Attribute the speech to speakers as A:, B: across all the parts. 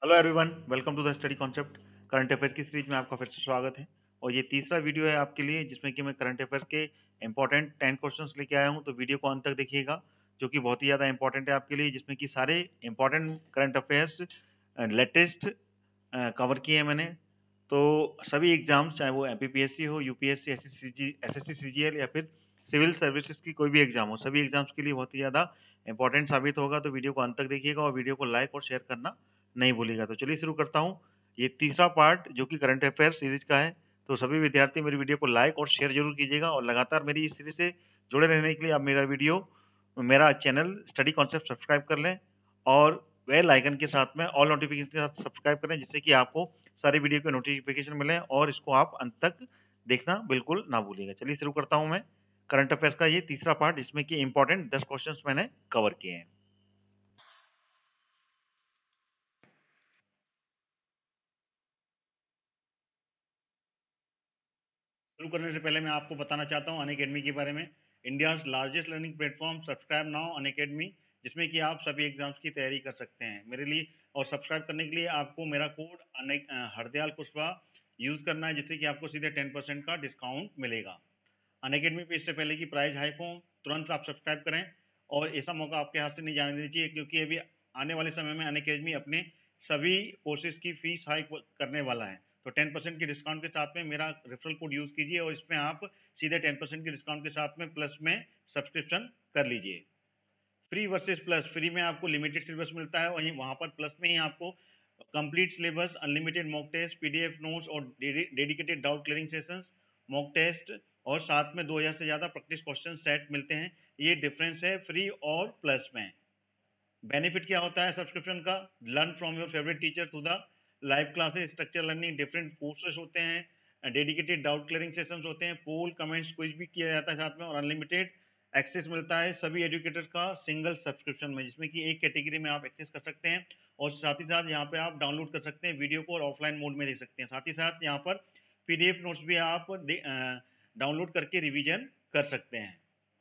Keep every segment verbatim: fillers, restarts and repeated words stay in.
A: Hello everyone, welcome to the study concept. Current affairs की series में आपका फिर से स्वागत है। और ये तीसरा वीडियो है आपके लिए जिसमें कि मैं करंट अफेयर्स के इंपॉर्टेंट टेन क्वेश्चंस लेके आया हूँ। तो वीडियो को अंत तक देखिएगा, जो कि बहुत ही ज़्यादा इंपॉर्टेंट है आपके लिए, जिसमें कि सारे important current affairs latest cover किए हैं मैंने। तो सभी एग्जाम्स, चाहे वो एमपीपीएससी हो, यूपीएससी, एसएससी, एसएससी सीजीएल या फिर सिविल सर्विसेज की कोई भी एग्जाम हो, सभी एग्जाम्स के लिए बहुत ही ज़्यादा इंपॉर्टेंट साबित होगा। तो वीडियो को अंत तक देखिएगा और वीडियो को लाइक और शेयर करना नहीं भूलिएगा। तो चलिए शुरू करता हूँ। ये तीसरा पार्ट जो कि करंट अफेयर सीरीज का है। तो सभी विद्यार्थी मेरी वीडियो को लाइक और शेयर जरूर कीजिएगा और लगातार मेरी इस सीरीज से जुड़े रहने के लिए आप मेरा वीडियो मेरा चैनल स्टडी कॉन्सेप्ट सब्सक्राइब कर लें और बेल आइकन के साथ में ऑल नोटिफिकेशन के साथ सब्सक्राइब करें, जिससे कि आपको सारी वीडियो के नोटिफिकेशन मिले और इसको आप अंत तक देखना बिल्कुल ना भूलिएगा। चलिए शुरू करता हूं मैं करंट अफेयर्स का ये तीसरा पार्ट, जिसमें कि इंपॉर्टेंट दस क्वेश्चंस मैंने कवर किए हैं। शुरू करने से पहले मैं आपको बताना चाहता हूँ अनअकैडमी के बारे में। India's largest learning platform, subscribe now Unacademy, जिसमें कि आप सभी एग्जाम्स की तैयारी कर सकते हैं मेरे लिए। और सब्सक्राइब करने के लिए आपको मेरा कोड हरदयाल कुशवाहा यूज करना है, जिससे कि आपको सीधे टेन परसेंट का डिस्काउंट मिलेगा। अनअकैडमी पे इससे पहले कि प्राइस हाइक हो, तुरंत आप सब्सक्राइब करें और ऐसा मौका आपके हाथ से नहीं जाने देना चाहिए, क्योंकि अभी आने वाले समय में अनअकैडमी अपने सभी कोर्सेज की फीस हाइक करने वाला है। तो टेन परसेंट के डिस्काउंट के साथ में मेरा रेफरल कोड यूज कीजिए और इसमें आप सीधे टेन परसेंट के डिस्काउंट के साथ में प्लस में सब्सक्रिप्शन कर लीजिए। फ्री वर्सेस प्लस, फ्री में आपको लिमिटेड सिलेबस मिलता है, वहीं वहां पर प्लस में ही आपको complete syllabus, unlimited mock test, PDF notes और dedicated doubt clearing sessions, mock test और साथ में दो हज़ार से ज्यादा प्रैक्टिस क्वेश्चन सेट मिलते हैं। ये डिफरेंस है फ्री और प्लस में। बेनिफिट क्या होता है सब्सक्रिप्शन का? Learn from your favourite teacher through the live classes, structure learning, different courses होते हैं, डेडिकेटेड डाउट क्लियरिंग सेशंस होते हैं, पोल कमेंट्स कुछ भी किया जाता है साथ में, और अनलिमिटेड एक्सेस मिलता है सभी एजुकेटर्स का सिंगल सब्सक्रिप्शन में, जिसमें कि एक कैटेगरी में आप एक्सेस कर सकते हैं और साथ ही साथ यहाँ पे आप डाउनलोड कर सकते हैं वीडियो को और ऑफलाइन मोड में देख सकते हैं। साथ ही साथ यहाँ पर पीडीएफ नोट्स भी आप डाउनलोड करके रिवीजन कर सकते हैं।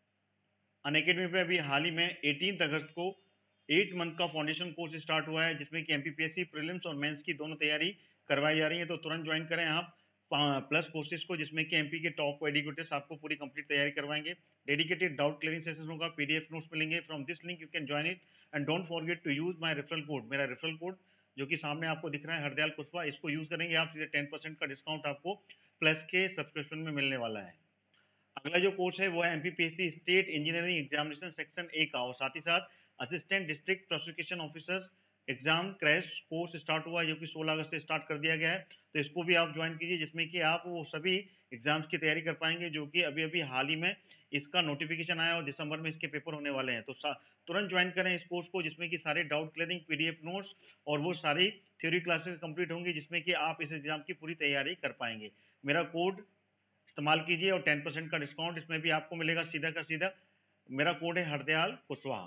A: अनअकैडमी पे अभी हाल ही में अठारह अगस्त को एट मंथ का फाउंडेशन कोर्स स्टार्ट हुआ है, जिसमें कि एमपीपीएससी प्रीलिम्स और मेंस की दोनों तैयारी करवाई जा रही है। तो तुरंत ज्वाइन करें आप प्लस कोर्सेज को, जिसमें कि एमपी के टॉप एडुकेटर्स आपको पूरी कंप्लीट तैयारी करवाएंगे। डेडिकेटेड डाउट क्लियरिंग सेशन होगा, पीडीएफ नोट्स मिलेंगे। From this link you can join it and don't forget to use my referral code. मेरा रेफरल कोड जो कि सामने आपको दिख रहा है, हरदयाल कुशवाहा, इसको यूज करेंगे आप सीधे टेन परसेंट का डिस्काउंट आपको प्लस के सब्सक्रिप्शन में मिलने वाला है। अगला जो कोर्स है वो है MPPSC state engineering examination section A का, और साथ ही साथ assistant district prosecution officers exam crash course start हुआ है, जो कि सोलह अगस्त से स्टार्ट कर दिया गया है। तो इसको भी आप ज्वाइन कीजिए, जिसमें कि आप वो सभी एग्जाम्स की तैयारी कर पाएंगे, जो कि अभी अभी हाल ही में इसका नोटिफिकेशन आया और दिसंबर में इसके पेपर होने वाले हैं। तो तुरंत ज्वाइन करें इस कोर्स को, जिसमें कि सारे डाउट क्लियरिंग, पीडीएफ नोट्स और वो सारी थ्योरी क्लासेस कंप्लीट होंगी, जिसमें कि आप इस एग्जाम की पूरी तैयारी कर पाएंगे। मेरा कोड इस्तेमाल कीजिए और टेन परसेंट का डिस्काउंट इसमें भी आपको मिलेगा सीधा का सीधा। मेरा कोड है हरदयाल कुशवाहा।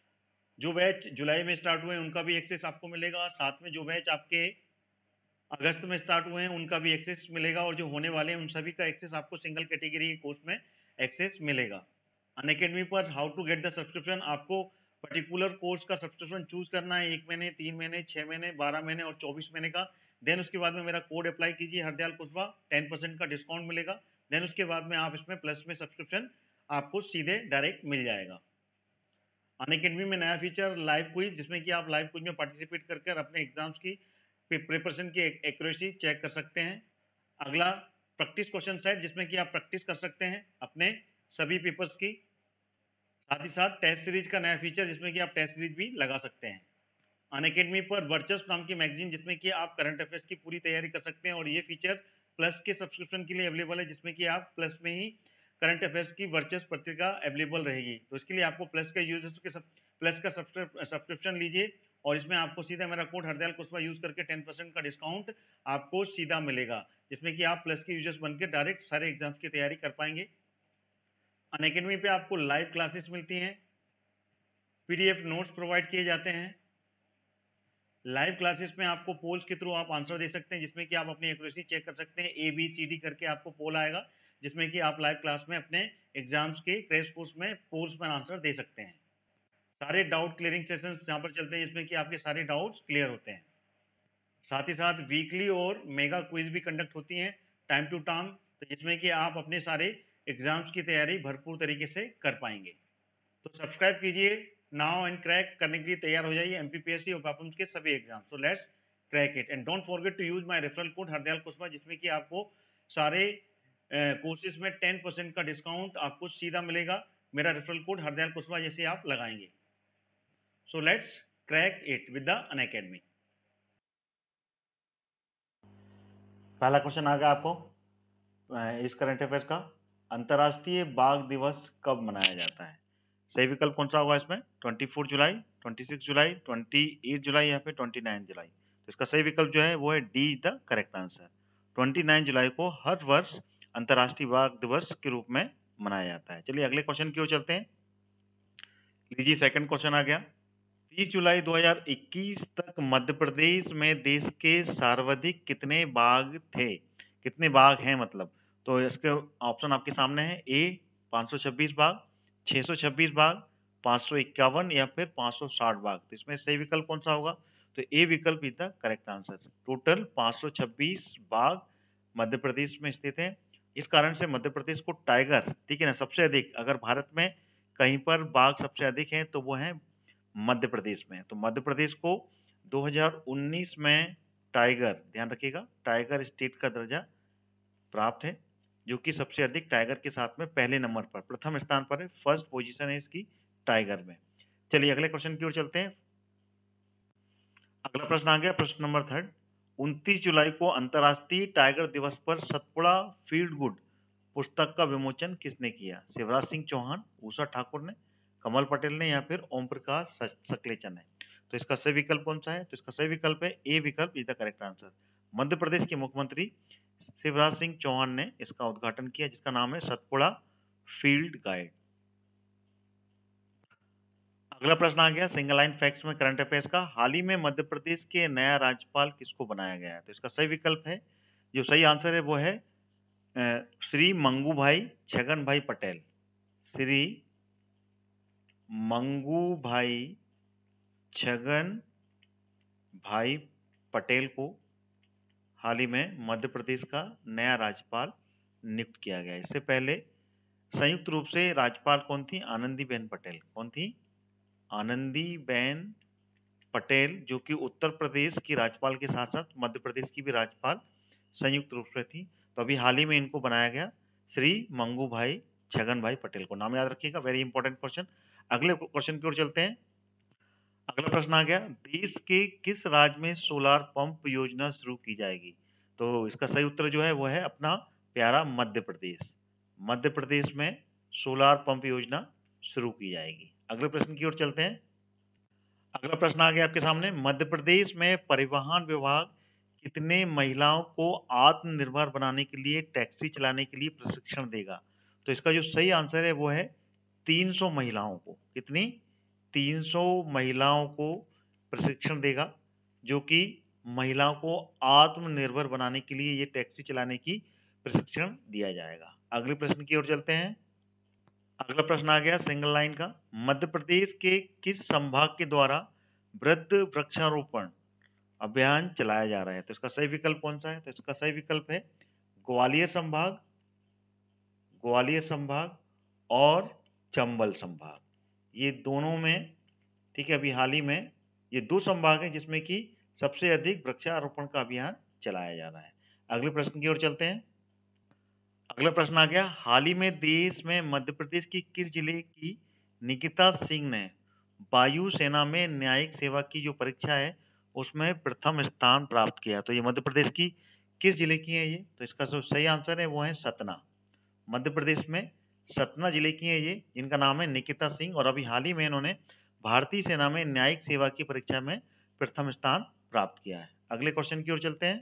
A: जो बैच जुलाई में स्टार्ट हुए हैं उनका भी एक्सेस आपको मिलेगा, साथ में जो बैच आपके अगस्त में स्टार्ट हुए हैं उनका भी एक्सेस मिलेगा, और जो होने वाले हैं उन सभी का एक्सेस आपको सिंगल कैटेगरी के कोर्स में एक्सेस मिलेगा। अनअकैडमी पर how to get the subscription, आपको पर्टिकुलर कोर्स का सब्सक्रिप्शन चूज करना है, एक महीने, तीन महीने, छह महीने, बारह महीने और चौबीस महीने का। देन उसके बाद में मेरा कोड अप्लाई कीजिए हरदयाल कुशवाहा, टेन परसेंट का डिस्काउंट मिलेगा। देन उसके बाद में आप इसमें प्लस में सब्सक्रिप्शन आपको सीधे डायरेक्ट मिल जाएगा। अनअकैडमी में नया फीचर लाइव क्विज, जिसमें कि आप लाइव क्विज में पार्टिसिपेट करके अपने एग्जाम्स की प्रिपरेशन की एक्यूरेसी चेक कर सकते हैं। अगला प्रैक्टिस क्वेश्चन सेट, जिसमें कि आप प्रैक्टिस कर सकते हैं अपने सभी पेपर्स की। साथ ही साथ टेस्ट सीरीज का नया फीचर, जिसमें कि आप टेस्ट सीरीज भी लगा सकते हैं। अनअकैडमी पर वर्चस्व नाम की मैगजीन, जिसमें कि आप करंट अफेयर्स की पूरी तैयारी कर सकते हैं, और ये फीचर प्लस के सब्सक्रिप्शन के लिए अवेलेबल है, जिसमें कि आप प्लस में ही करंट अफेयर्स की वर्चस्व पत्रिका अवेलेबल रहेगी। तो इसके लिए आपको प्लस का यूजर्स के प्लस का सब्सक्रिप्शन लीजिए और इसमें आपको सीधा मेरा कोड हरदयाल कुशवाहा यूज करके टेन परसेंट का डिस्काउंट आपको सीधा मिलेगा, जिसमें कि आप प्लस के यूजर्स बनकर डायरेक्ट सारे एग्जाम्स की तैयारी कर पाएंगे। अनअकैडमी पे आपको लाइव क्लासेस मिलती हैं, पीडीएफ नोट्स प्रोवाइड किए जाते हैं। लाइव क्लासेस में आपको पोल्स के थ्रू आप आंसर दे सकते हैं, जिसमें कि आप अपनी एक्यूरेसी चेक कर सकते हैं। ए बी सी डी करके आपको पोल आएगा, जिसमें कि आप लाइव क्लास में अपने एग्जाम्स के क्रैश कोर्स में पोल्स पर आंसर दे सकते हैं। सारे डाउट क्लियरिंग सेशंस यहाँ पर चलते हैं, जिसमें कि आपके सारे डाउट्स क्लियर होते हैं। साथ ही साथ वीकली और मेगा क्विज भी कंडक्ट होती हैं टाइम टू टाइम, तो जिसमें कि आप अपने सारे एग्जाम्स की तैयारी भरपूर तरीके से कर पाएंगे। तो सब्सक्राइब कीजिए नाउ एंड क्रैक करने के लिए तैयार हो जाइए एमपीपीएससी और पापुम्स के सभी exam. So let's crack it and don't forget to use my referral code Hardayal Kushwaha, जिसमें कि आपको सारे कोर्सेज uh, में टेन परसेंट का डिस्काउंट आपको सीधा मिलेगा। मेरा रेफरल कोड हरदयाल कुशवाहा जैसे आप लगाएंगे। So let's crack it with the Unacademy. पहला क्वेश्चन आ गया आपको इस करंट अफेयर्स का, अंतर्राष्ट्रीय बाघ दिवस कब मनाया जाता है? सही विकल्प कौन सा होगा इसमें? चौबीस जुलाई, छब्बीस जुलाई, अट्ठाईस जुलाई या फिर उनतीस जुलाई। तो इसका सही विकल्प जो है वो है D is the correct answer. उनतीस जुलाई को हर वर्ष अंतर्राष्ट्रीय बाघ दिवस के रूप में मनाया जाता है। चलिए अगले क्वेश्चन की ओर चलते हैं। लीजिए सेकंड क्वेश्चन आ गया, तीस जुलाई दो हज़ार इक्कीस तक मध्य प्रदेश में देश के सर्वाधिक कितने बाघ थे? कितने बाघ हैं मतलब? तो इसके ऑप्शन आपके सामने है, ए पाँच सौ छब्बीस बाघ, छह सौ छब्बीस बाघ, पाँच सौ इक्यावन या फिर पाँच सौ साठ बाघ। तो इसमें सही विकल्प कौन सा होगा? तो ए विकल्प is the correct answer. Total पाँच सौ छब्बीस बाघ मध्य प्रदेश में स्थित है। इस कारण से मध्य प्रदेश को टाइगर, ठीक है ना, सबसे अधिक, अगर भारत में कहीं पर बाघ सबसे अधिक है तो वो है मध्य प्रदेश में। तो मध्य प्रदेश को दो हज़ार उन्नीस में टाइगर, ध्यान रखिएगा, टाइगर स्टेट का दर्जा प्राप्त है, जो कि सबसे अधिक टाइगर के साथ में पहले नंबर पर, प्रथम स्थान पर है, फर्स्ट पोजीशन है इसकी टाइगर में। चलिए अगले क्वेश्चन की ओर चलते हैं। अगला प्रश्न आ गया, प्रश्न नंबर थर्ड, उनतीस जुलाई को अंतरराष्ट्रीय टाइगर दिवस पर सतपुड़ा फील्ड गुड पुस्तक का विमोचन किसने किया? शिवराज सिंह चौहान, उषा ठाकुर ने, कमल पटेल ने या फिर ओम प्रकाश सकलेचा ने। तो इसका सही विकल्प कौन सा है? तो इसका सही विकल्प है ए विकल्प is the correct answer. Madhya Pradesh के मुख्यमंत्री शिवराज सिंह चौहान ने इसका उद्घाटन किया, जिसका नाम है सतपुड़ा फील्ड गाइड। अगला प्रश्न आ गया, सिंगल लाइन फैक्ट्स में करंट अफेयर्स का, हाल ही में मध्य प्रदेश के नया राज्यपाल किसको बनाया गया है? तो इसका सही विकल्प है, जो सही आंसर है वो है श्री मंगू भाई छगन भाई पटेल। श्री मंगू भाई छगन भाई पटेल को हाल ही में मध्य प्रदेश का नया राज्यपाल नियुक्त किया गया। इससे पहले संयुक्त रूप से राज्यपाल कौन थी? आनंदीबेन पटेल। कौन थी? आनंदीबेन पटेल, जो कि उत्तर प्रदेश की राज्यपाल के साथ साथ मध्य प्रदेश की भी राज्यपाल संयुक्त रूप से थी। तो अभी हाल ही में इनको बनाया गया श्री मंगू भाई छगन भाई पटेल को। नाम याद रखिएगा, वेरी इंपॉर्टेंट क्वेश्चन। अगले क्वेश्चन की ओर चलते हैं। अगला प्रश्न आ गया, देश के किस राज्य में सोलार पंप योजना शुरू की जाएगी? तो इसका सही उत्तर जो है वो है अपना प्यारा मध्य प्रदेश। मध्य प्रदेश में सोलार पंप योजना शुरू की जाएगी। अगले प्रश्न की ओर चलते हैं। अगला प्रश्न आ गया आपके सामने, मध्य प्रदेश में परिवहन विभाग कितने महिलाओं को आत्मनिर्भर बनाने के लिए टैक्सी चलाने के लिए प्रशिक्षण देगा? तो इसका जो सही आंसर है वो है तीन सौ महिलाओं को। कितनी? तीन सौ महिलाओं को प्रशिक्षण देगा, जो कि महिलाओं को आत्मनिर्भर बनाने के लिए ये टैक्सी चलाने की प्रशिक्षण दिया जाएगा। अगले प्रश्न की ओर चलते हैं। अगला प्रश्न आ गया सिंगल लाइन का, मध्य प्रदेश के किस संभाग के द्वारा वृद्ध वृक्षारोपण अभियान चलाया जा रहा है? तो इसका सही विकल्प कौन सा है? तो इसका सही विकल्प है ग्वालियर संभाग, ग्वालियर संभाग और चंबल संभाग, ये दोनों में, ठीक है, अभी हाल ही में ये दो संभाग हैं जिसमें कि सबसे अधिक वृक्षारोपण का अभियान चलाया जा रहा है। अगले प्रश्न की ओर चलते हैं। अगला प्रश्न आ गया, हाल ही में देश में मध्य प्रदेश की किस जिले की निकिता सिंह ने वायु सेना में न्यायिक सेवा की जो परीक्षा है उसमें प्रथम स्थान प्राप्त किया? तो ये मध्य प्रदेश की किस जिले की है ये? तो इसका जो सही आंसर है वो है सतना। मध्य प्रदेश में सतना जिले की है ये, जिनका नाम है निकिता सिंह, और अभी हाल ही में इन्होंने भारतीय सेना में न्यायिक सेवा की परीक्षा में प्रथम स्थान प्राप्त किया है। अगले क्वेश्चन की ओर चलते हैं।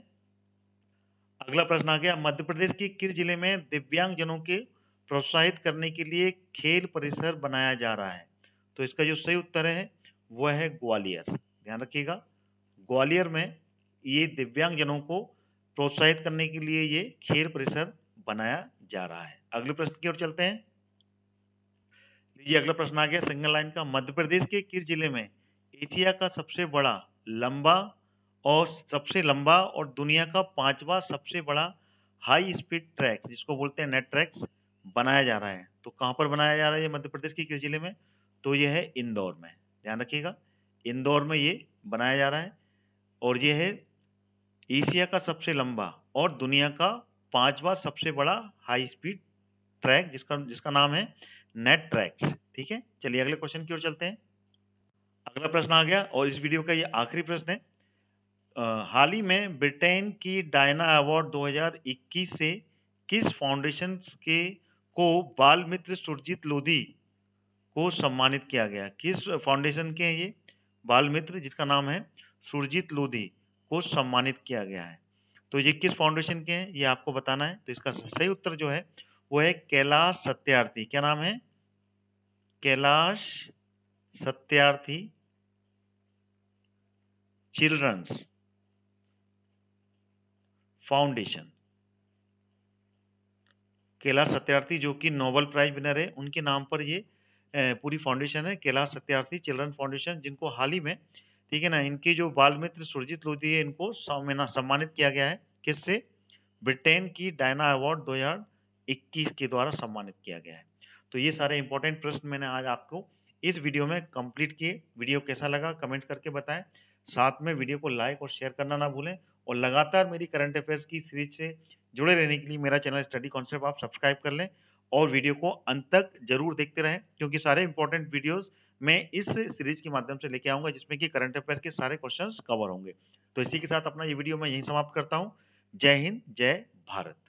A: अगला प्रश्न आ गया, मध्य प्रदेश की किस जिले में दिव्यांग जनों के प्रोत्साहित करने के लिए खेल परिसर बनाया जा रहा है? तो इसका जो सही उत्तर है वह है ग्वालियर। ध्यान रखिएगा, ग्वालियर में ये दिव्यांग जनों को प्रोत्साहित करने के लिए ये खेल परिसर बनाया जा रहा है। अगले प्रश्न की ओर चलते हैं। लीजिए अगला प्रश्न आ गया सिंगल लाइन का, मध्य प्रदेश के किस जिले में एशिया का सबसे बड़ा लंबा
B: और सबसे लंबा और दुनिया का पांचवा सबसे बड़ा हाई स्पीड ट्रैक जिसको बोलते हैं नेट ट्रैक्स बनाया जा रहा है। तो कहाँ पर बनाया जा रहा है ये? मध्य प्रदेश के किस जिले में? तो ये है इंदौर में। ध्यान रखिएगा, इंदौर में ये बनाया जा रहा है और ये है एशिया का सबसे लंबा और दुनिया का पांचवा सबसे बड़ा हाई स्पीड ट्रैक जिसका जिसका नाम है नेट ट्रैक्स। ठीक है, चलिए अगले क्वेश्चन की ओर चलते हैं। अगला प्रश्न आ गया और इस वीडियो का ये आखिरी प्रश्न है। आ, हाल ही में ब्रिटेन की डायना अवार्ड दो हज़ार इक्कीस से किस फाउंडेशन के को बाल मित्र सुरजीत लोधी को सम्मानित किया गया? किस फाउंडेशन के हैं ये बाल मित्र जिसका नाम है सुरजीत लोधी को सम्मानित किया गया है? तो ये किस फाउंडेशन के हैं ये आपको बताना है। तो इसका सही उत्तर जो है वो है कैलाश सत्यार्थी। क्या नाम है? Kailash Satyarthi children's foundation. कैलाश सत्यार्थी जो कि नोबेल प्राइज विनर है, उनके नाम पर ये पूरी फाउंडेशन है, कैलाश सत्यार्थी चिल्ड्रन फाउंडेशन, जिनको हाल ही में, ठीक है ना, इनके जो बाल मित्र सुरजीत लोधी है इनको सम्मानित किया गया है। किससे? ब्रिटेन की डायना अवार्ड दो हज़ार इक्कीस के द्वारा सम्मानित किया गया है। तो ये सारे इंपॉर्टेंट प्रश्न मैंने आज आपको इस वीडियो में कंप्लीट किए। वीडियो कैसा लगा कमेंट करके बताएं, साथ में वीडियो को लाइक और शेयर करना ना भूलें और लगातार मेरी करंट अफेयर्स की सीरीज से जुड़े रहने के लिए मेरा चैनल स्टडी कॉन्सेप्ट आप सब्सक्राइब कर लें और वीडियो को अंत तक जरूर देखते रहें, क्योंकि सारे इंपॉर्टेंट वीडियोस मैं इस सीरीज के माध्यम से लेके आऊंगा जिसमें कि करंट अफेयर्स के सारे क्वेश्चंस कवर होंगे। तो इसी के साथ अपना ये वीडियो मैं यहीं समाप्त करता हूं। जय हिंद, जय भारत।